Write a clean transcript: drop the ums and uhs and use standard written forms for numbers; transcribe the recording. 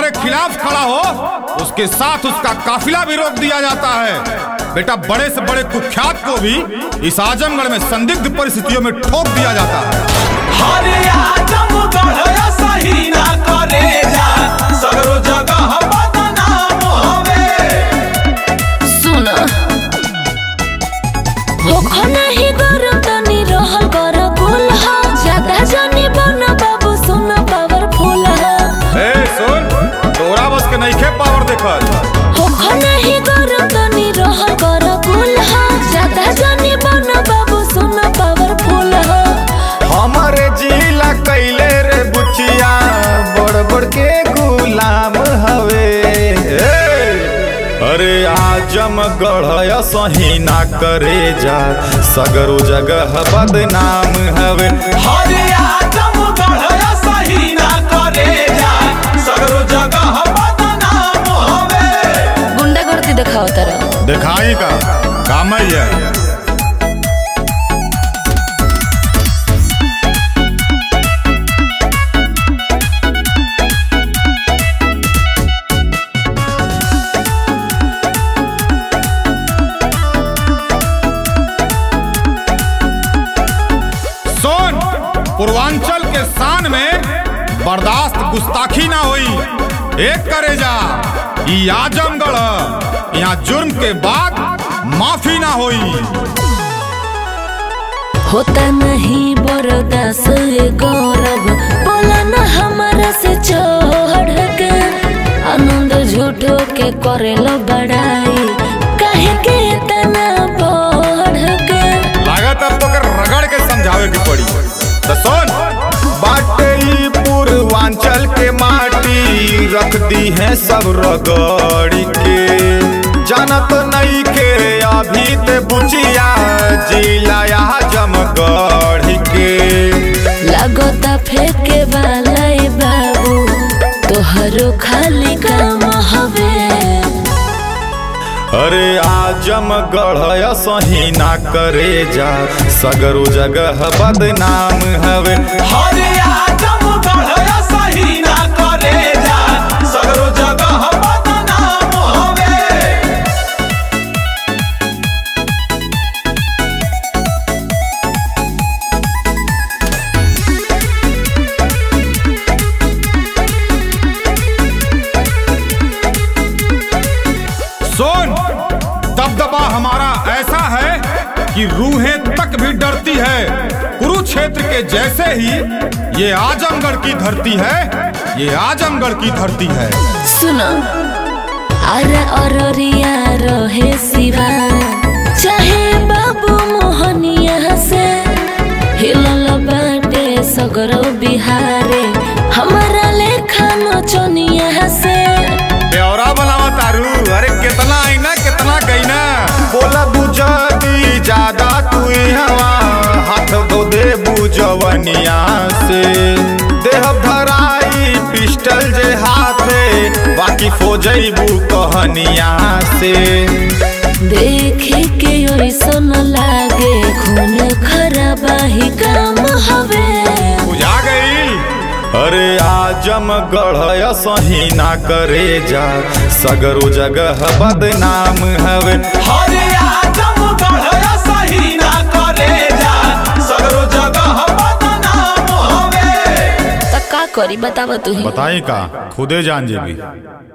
हमारे खिलाफ खड़ा हो उसके साथ उसका काफिला भी रोक दिया जाता है। बेटा बड़े से बड़े कुख्यात को भी इस आजमगढ़ में संदिग्ध परिस्थितियों में ठोक दिया जाता है। सही ना करे जा, सगरो जगह बदनाम हवे। सुन नहीं गरम तनी रहल कर कुल हा, ज्यादा जानी बन बाबू सुन पावरफुल हा। ए सुन तोरा बस के नहीं खे पावर देखल। नहीं गरम तनी रहल कर कुल हा, ज्यादा जानी बन बाबू सुन पावरफुल हा। हमारे जिला कैले रे बुचिया बड़ बड़ के गुलाम हवे। अरे आजमगढ़ सही ना करे जा, सगरो जगह बदनाम हवे। अरे आजमगढ़ सही ना करे जा, सगरो जगह बदनाम हवे। गुंडागर्दी दिखाओ तरह दिखाई का काम है। पूर्वांचल के शान में बर्दाश्त गुस्ताखी ना हुई। एक करे जा आजमगढ़, यहाँ जुर्म के बाद माफी ना हुई। होता नहीं बर्दाश्त गौरव, बोला न हमारा से चढ़ के, आनंद झूठो के करेलो बड़ाई, काहे के इतना बढ़ के। लागत अब तो रगड़ के समझावे की पड़ी। सुन बाटे पूर्वांचल के माटी रख दी है सब रगड़ के, जानत नहीं के अभी ते बुचिया जिला आजमगढ़ के। लगता फेंके वाला बाबू तोहरो खाली काम हवे। अरे आजमगढ़ सही ना करे जा, सगरो जगह बदनाम हवे। अरे आजमगढ़ सही ना करे जा, सगरो जगह बदनाम हवे। सुन दबदबा हमारा ऐसा है कि रूहें तक भी डरती है। कुरुक्षेत्र के जैसे ही ये आजमगढ़ की धरती है, ये आजमगढ़ की धरती है। सुनो अरे अररिया रहे सिवा, चाहे बाबू मोहनिया से, हिलल बाटे सगरो बिहारे हमारा लेखा नचनिया से। ब्यौरा बनावा तारू, अरे कितना आईना कितना गईना। बोला बुझती ज्यादा तू हवा, हाथ दो दे बुझवनिया से। देह धराई पिस्टल जे हाथे, वाकिफ हो जइबू कहनिया से। देखे के ऐसन लागे खून खराबा ही काम हवे। बुझा गई। अरे आजमगढ़ सही ना करे जा, सगरो जगह बदनाम हवे। अरे आजमगढ़ सही ना करे जा, सगरो जगह बदनाम हवे। तो का करी बतावा तू ही। बताई का खुदे जान जेबी।